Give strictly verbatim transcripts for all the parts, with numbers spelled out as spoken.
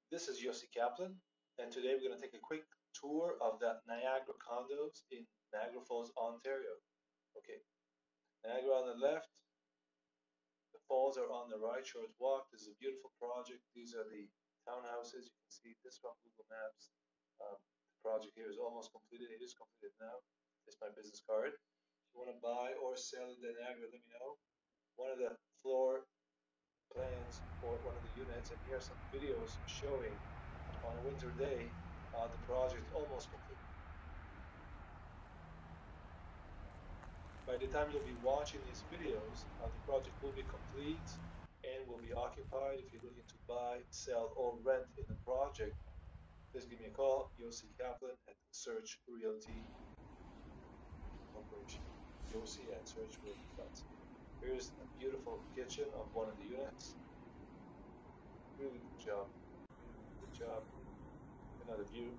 This is Yossi Kaplan, and today we're going to take a quick tour of the Niagara condos in Niagara Falls, Ontario. Okay, Niagara on the left, the falls are on the right, short walk. This is a beautiful project. These are the townhouses. You can see this from Google Maps. Um, the project here is almost completed. It is completed now. This is my business card. If you want to buy or sell in the Niagara, let me know. One of the floor plans for one of the units, and here are some videos showing on a winter day uh, the project is almost complete. By the time you'll be watching these videos, uh, the project will be complete and will be occupied. If you're looking to buy, sell, or rent in the project, please give me a call, Yossi Kaplan at Search Realty Corporation. Yossi at Search Realty. Here's a beautiful kitchen of one of the units. Really good job. Really good job. Another view.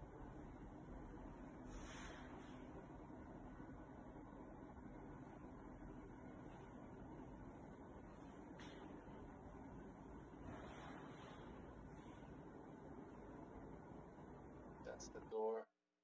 That's the door.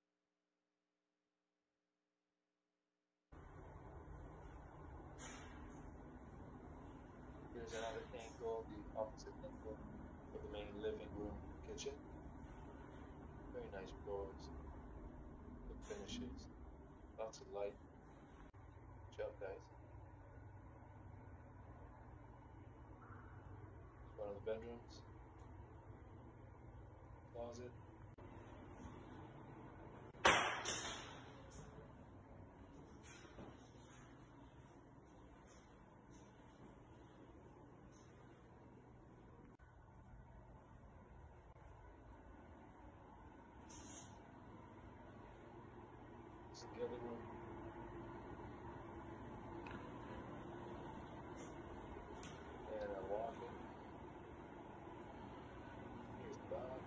Here's another angle, the opposite angle for the main living room kitchen. Very nice floors, good finishes, lots of light. Good job, guys. It's one of the bedrooms, closet. This is the other room. And I'm walking. Here's the bath.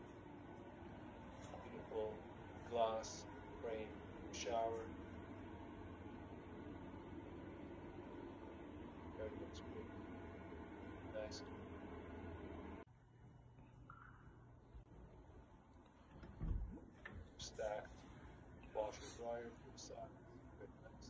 Beautiful glass frame shower. Everything looks great. Nice. Stacked washer dryer for the side. Very nice.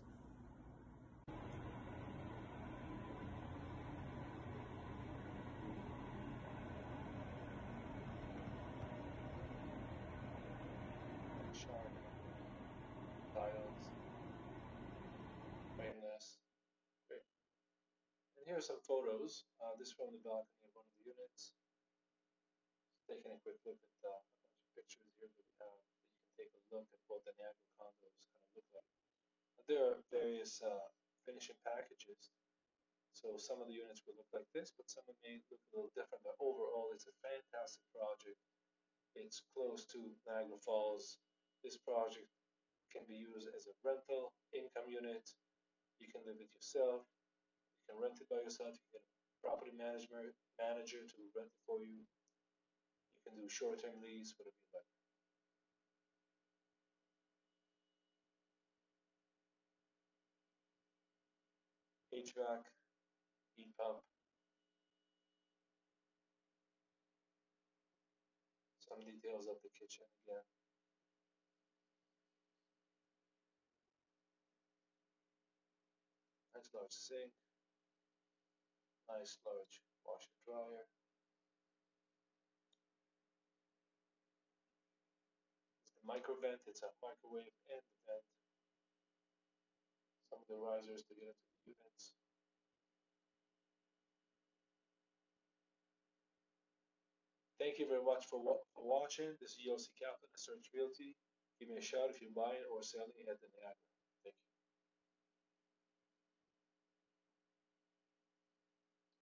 Sharp tiles, frameless. Great. And here are some photos. Uh, this from the balcony of one of the units. Taking a quick look at uh, a bunch of pictures here that we have, that you can take a look at what the Niagara condos kind of look like. There are various uh, finishing packages. So some of the units will look like this, but some may look a little different. But overall, it's a fantastic project. It's close to Niagara Falls. This project can be used as a rental income unit. You can live it yourself. You can rent it by yourself. You can property management manager to rent it for you. You can do short-term lease, whatever you like. H V A C, heat pump, some details of the kitchen again. Nice large sink, nice large washer dryer. It's the micro vent, it's a microwave and the vent. Some of the risers to get into the units. Thank you very much for, wa for watching. This is Yossi Kaplan at Search Realty. Give me a shout if you're buying or selling at the Niagara. Thank you.